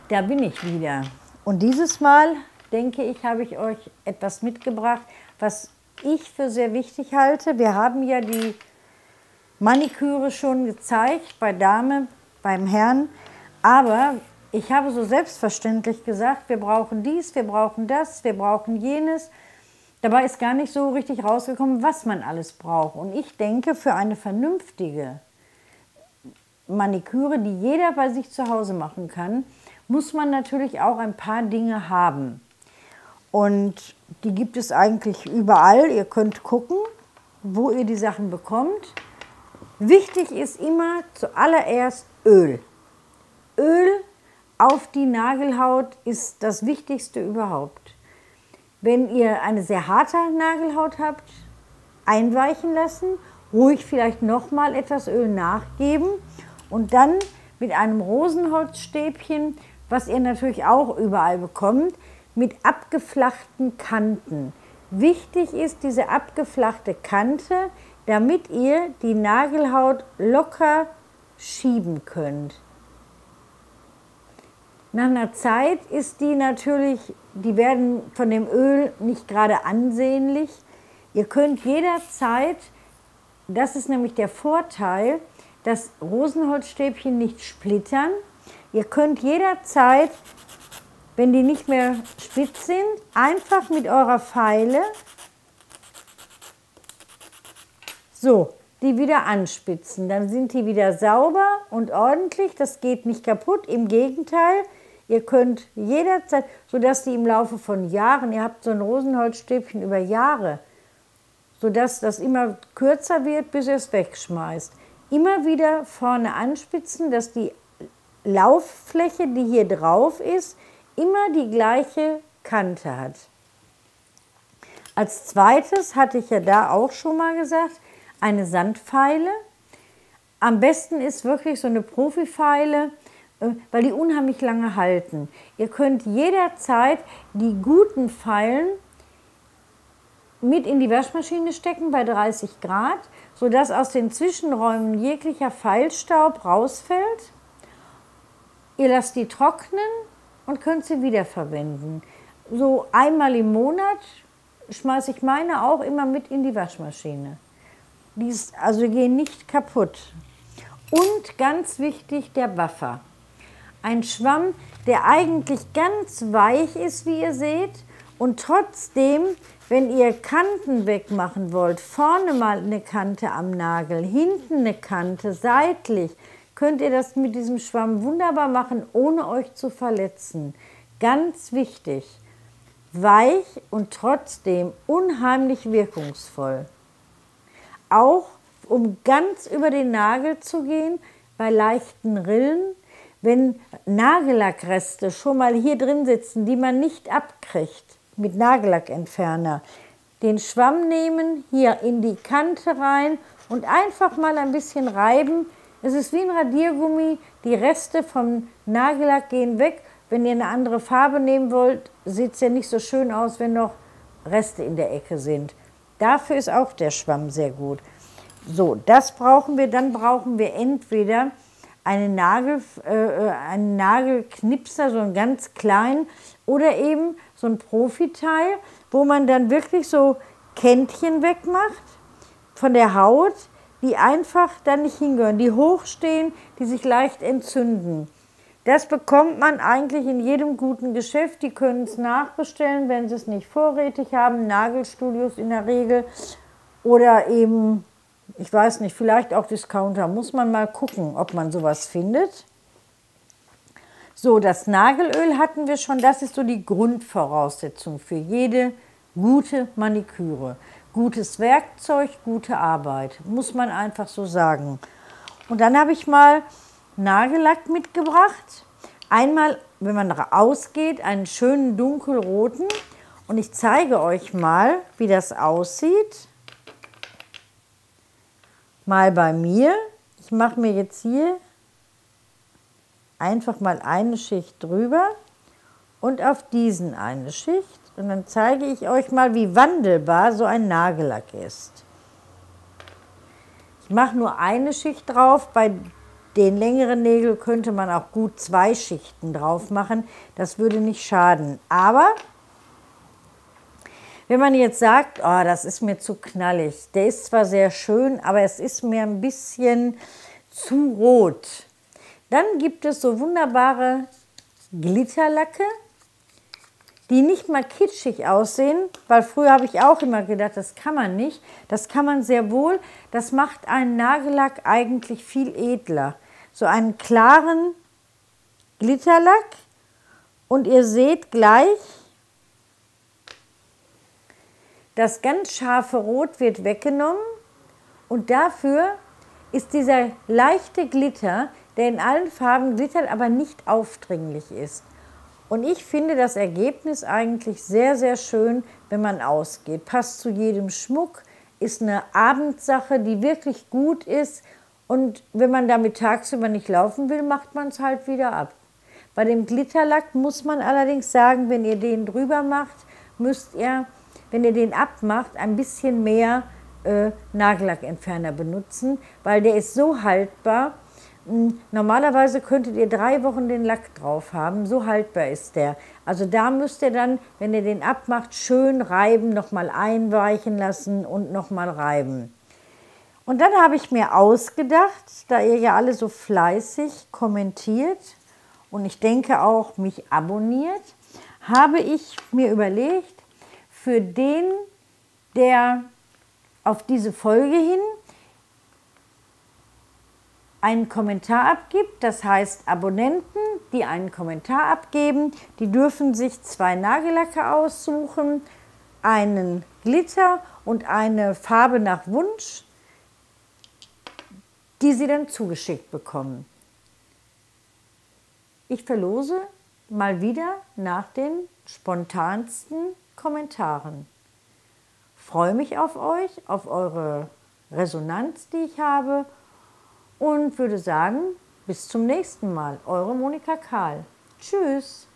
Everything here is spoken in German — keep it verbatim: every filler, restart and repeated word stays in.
Da bin ich wieder. Und dieses Mal, denke ich, habe ich euch etwas mitgebracht, was ich für sehr wichtig halte. Wir haben ja die Maniküre schon gezeigt, bei Dame, beim Herrn. Aber ich habe so selbstverständlich gesagt, wir brauchen dies, wir brauchen das, wir brauchen jenes. Dabei ist gar nicht so richtig rausgekommen, was man alles braucht. Und ich denke, für eine vernünftige Maniküre, die jeder bei sich zu Hause machen kann, muss man natürlich auch ein paar Dinge haben. Und die gibt es eigentlich überall. Ihr könnt gucken, wo ihr die Sachen bekommt. Wichtig ist immer zuallererst Öl. Öl auf die Nagelhaut ist das Wichtigste überhaupt. Wenn ihr eine sehr harte Nagelhaut habt, einweichen lassen, ruhig vielleicht nochmal etwas Öl nachgeben und dann mit einem Rosenholzstäbchen, was ihr natürlich auch überall bekommt, mit abgeflachten Kanten. Wichtig ist diese abgeflachte Kante, damit ihr die Nagelhaut locker schieben könnt. Nach einer Zeit ist die natürlich, die werden von dem Öl nicht gerade ansehnlich. Ihr könnt jederzeit, das ist nämlich der Vorteil, das Rosenholzstäbchen nicht splittern. Ihr könnt jederzeit, wenn die nicht mehr spitz sind, einfach mit eurer Feile so, die wieder anspitzen. Dann sind die wieder sauber und ordentlich. Das geht nicht kaputt. Im Gegenteil, ihr könnt jederzeit, sodass die im Laufe von Jahren, ihr habt so ein Rosenholzstäbchen über Jahre, sodass das immer kürzer wird, bis ihr es wegschmeißt. Immer wieder vorne anspitzen, dass die Lauffläche, die hier drauf ist, immer die gleiche Kante hat. Als zweites hatte ich ja da auch schon mal gesagt, eine Sandfeile. Am besten ist wirklich so eine Profifeile, weil die unheimlich lange halten. Ihr könnt jederzeit die guten Feilen mit in die Waschmaschine stecken bei dreißig Grad, sodass aus den Zwischenräumen jeglicher Feilstaub rausfällt. Ihr lasst die trocknen und könnt sie wiederverwenden. So einmal im Monat schmeiße ich meine auch immer mit in die Waschmaschine. Die ist, also gehen nicht kaputt. Und ganz wichtig, der Buffer. Ein Schwamm, der eigentlich ganz weich ist, wie ihr seht, und trotzdem, wenn ihr Kanten wegmachen wollt, vorne mal eine Kante am Nagel, hinten eine Kante, seitlich, könnt ihr das mit diesem Schwamm wunderbar machen, ohne euch zu verletzen. Ganz wichtig, weich und trotzdem unheimlich wirkungsvoll. Auch um ganz über den Nagel zu gehen, bei leichten Rillen, wenn Nagellackreste schon mal hier drin sitzen, die man nicht abkriegt mit Nagellackentferner, den Schwamm nehmen, hier in die Kante rein und einfach mal ein bisschen reiben. Es ist wie ein Radiergummi, die Reste vom Nagellack gehen weg. Wenn ihr eine andere Farbe nehmen wollt, sieht es ja nicht so schön aus, wenn noch Reste in der Ecke sind. Dafür ist auch der Schwamm sehr gut. So, das brauchen wir. Dann brauchen wir entweder einen, Nagel, äh, einen Nagelknipser, so einen ganz kleinen, oder eben so ein Profiteil, wo man dann wirklich so Kännchen wegmacht von der Haut, die einfach dann nicht hingehören, die hochstehen, die sich leicht entzünden. Das bekommt man eigentlich in jedem guten Geschäft. Die können es nachbestellen, wenn sie es nicht vorrätig haben. Nagelstudios in der Regel oder eben, ich weiß nicht, vielleicht auch Discounter. Muss man mal gucken, ob man sowas findet. So, das Nagelöl hatten wir schon. Das ist so die Grundvoraussetzung für jede gute Maniküre. Gutes Werkzeug, gute Arbeit, muss man einfach so sagen. Und dann habe ich mal Nagellack mitgebracht. Einmal, wenn man rausgeht, einen schönen dunkelroten. Und ich zeige euch mal, wie das aussieht. Mal bei mir. Ich mache mir jetzt hier einfach mal eine Schicht drüber und auf diesen eine Schicht. Und dann zeige ich euch mal, wie wandelbar so ein Nagellack ist. Ich mache nur eine Schicht drauf. Bei den längeren Nägel könnte man auch gut zwei Schichten drauf machen. Das würde nicht schaden. Aber wenn man jetzt sagt, oh, das ist mir zu knallig, der ist zwar sehr schön, aber es ist mir ein bisschen zu rot, dann gibt es so wunderbare Glitterlacke, die nicht mal kitschig aussehen, weil früher habe ich auch immer gedacht, das kann man nicht. Das kann man sehr wohl. Das macht einen Nagellack eigentlich viel edler. So einen klaren Glitterlack und ihr seht gleich, das ganz scharfe Rot wird weggenommen und dafür ist dieser leichte Glitter, der in allen Farben glittert, aber nicht aufdringlich ist. Und ich finde das Ergebnis eigentlich sehr, sehr schön, wenn man ausgeht. Passt zu jedem Schmuck, ist eine Abendsache, die wirklich gut ist. Und wenn man damit tagsüber nicht laufen will, macht man es halt wieder ab. Bei dem Glitterlack muss man allerdings sagen, wenn ihr den drüber macht, müsst ihr, wenn ihr den abmacht, ein bisschen mehr äh, Nagellackentferner benutzen, weil der ist so haltbar. Normalerweise könntet ihr drei Wochen den Lack drauf haben, so haltbar ist der. Also da müsst ihr dann, wenn ihr den abmacht, schön reiben, nochmal einweichen lassen und nochmal reiben. Und dann habe ich mir ausgedacht, da ihr ja alle so fleißig kommentiert und ich denke auch mich abonniert, habe ich mir überlegt, für den, der auf diese Folge hin einen Kommentar abgibt, das heißt Abonnenten, die einen Kommentar abgeben, die dürfen sich zwei Nagellacke aussuchen, einen Glitter und eine Farbe nach Wunsch, die sie dann zugeschickt bekommen. Ich verlose mal wieder nach den spontansten Kommentaren. Freue mich auf euch, auf eure Resonanz, die ich habe. Und würde sagen, bis zum nächsten Mal. Eure Monika Kahl. Tschüss.